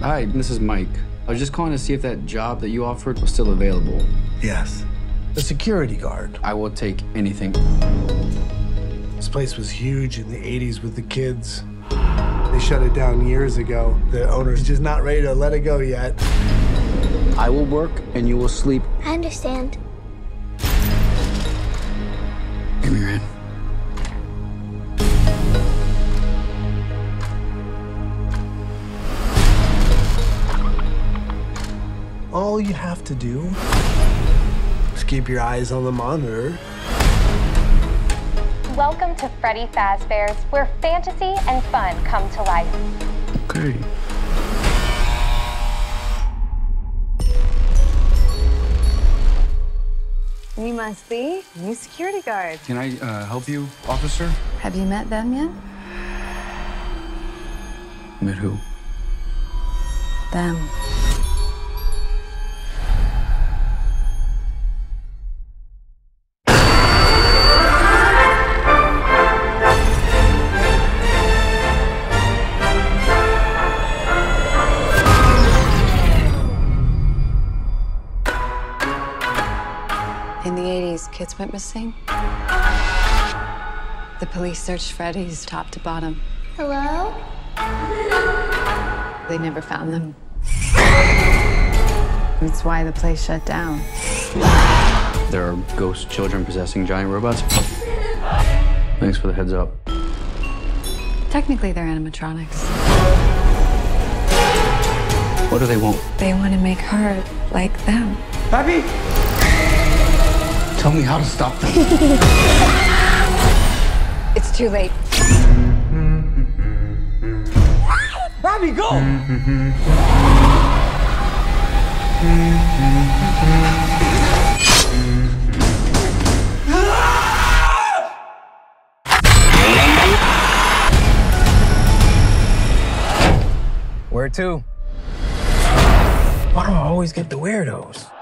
Hi, this is Mike. I was just calling to see if that job that you offered was still available. Yes. The security guard. I will take anything. This place was huge in the 80s with the kids. They shut it down years ago. The owner's just not ready to let it go yet. I will work and you will sleep. I understand. Give me your hand. All you have to do is keep your eyes on the monitor. Welcome to Freddy Fazbear's, where fantasy and fun come to life. Okay. You must be new security guard. Can I help you, officer? Have you met them yet? Met who? Them. In the 80s, kids went missing. The police searched Freddy's top to bottom. Hello? They never found them. That's why the place shut down. There are ghost children possessing giant robots. Thanks for the heads up. Technically, they're animatronics. What do they want? They want to make her like them. Papi! Tell me how to stop them. It's too late. Robbie, go! Where to? Why do I always get the weirdos?